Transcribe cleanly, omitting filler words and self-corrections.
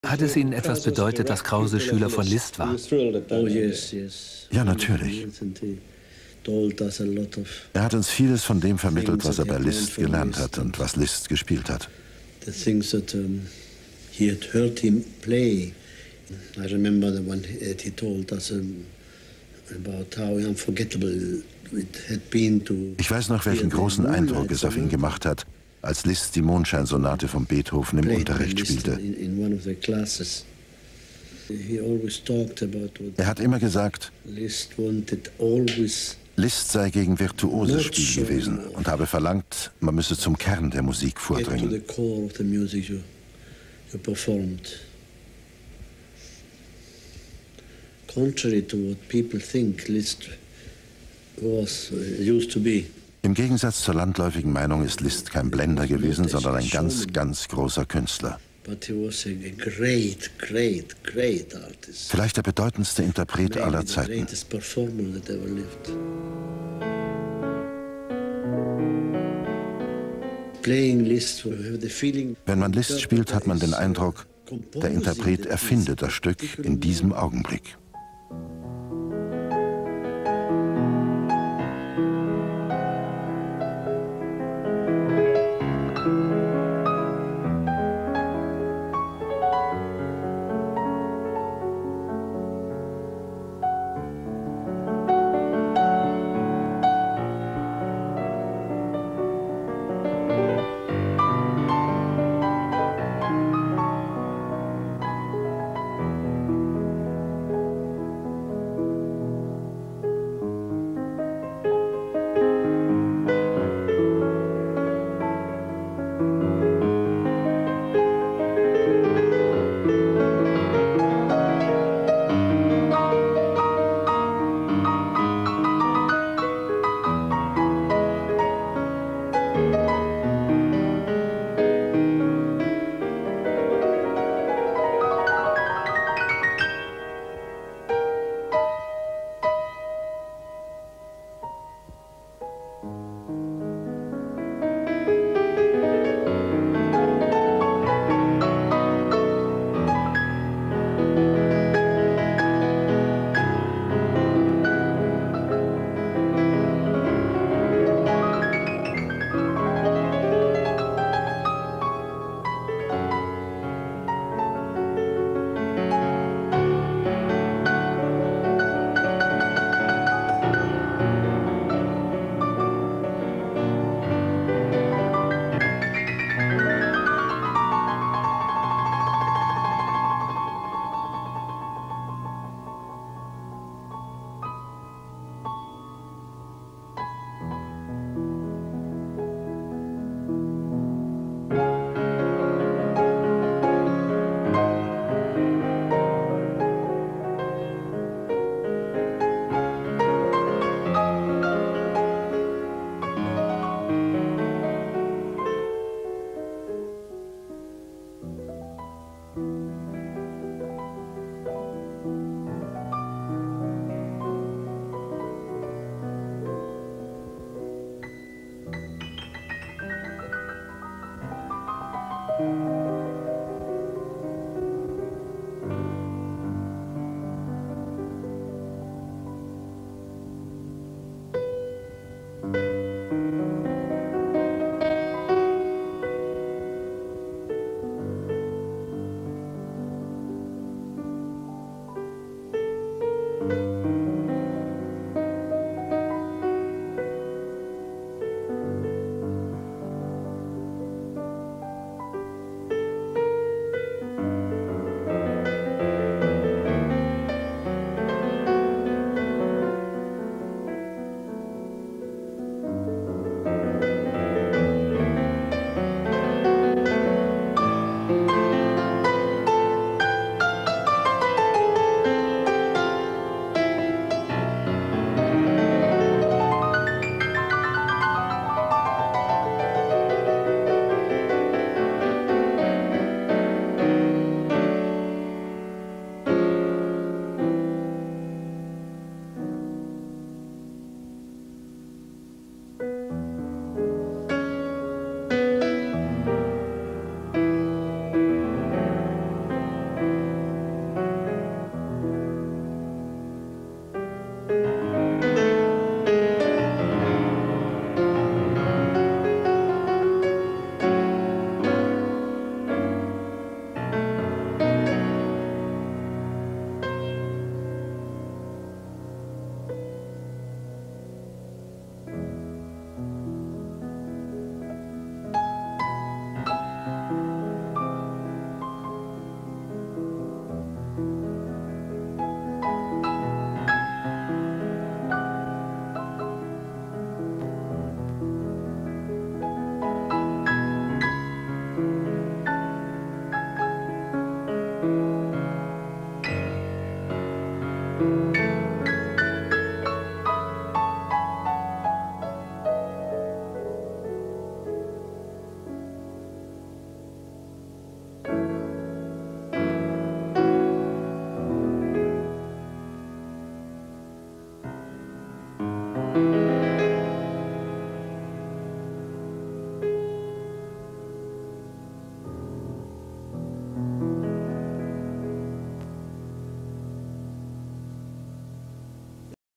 Hat es Ihnen etwas bedeutet, dass Krause Schüler von Liszt war? Ja, natürlich. Er hat uns vieles von dem vermittelt, was er bei Liszt gelernt hat und was Liszt gespielt hat. Ich weiß noch, welchen großen Eindruck es auf ihn gemacht hat, als Liszt die Mondscheinsonate von Beethoven im Unterricht spielte. Er hat immer gesagt, Liszt sei gegen virtuoses Spiel gewesen und habe verlangt, man müsse zum Kern der Musik vordringen. Im Gegensatz zur landläufigen Meinung ist Liszt kein Blender gewesen, sondern ein ganz, ganz großer Künstler. Vielleicht der bedeutendste Interpret aller Zeiten. Wenn man Liszt spielt, hat man den Eindruck, der Interpret erfindet das Stück in diesem Augenblick.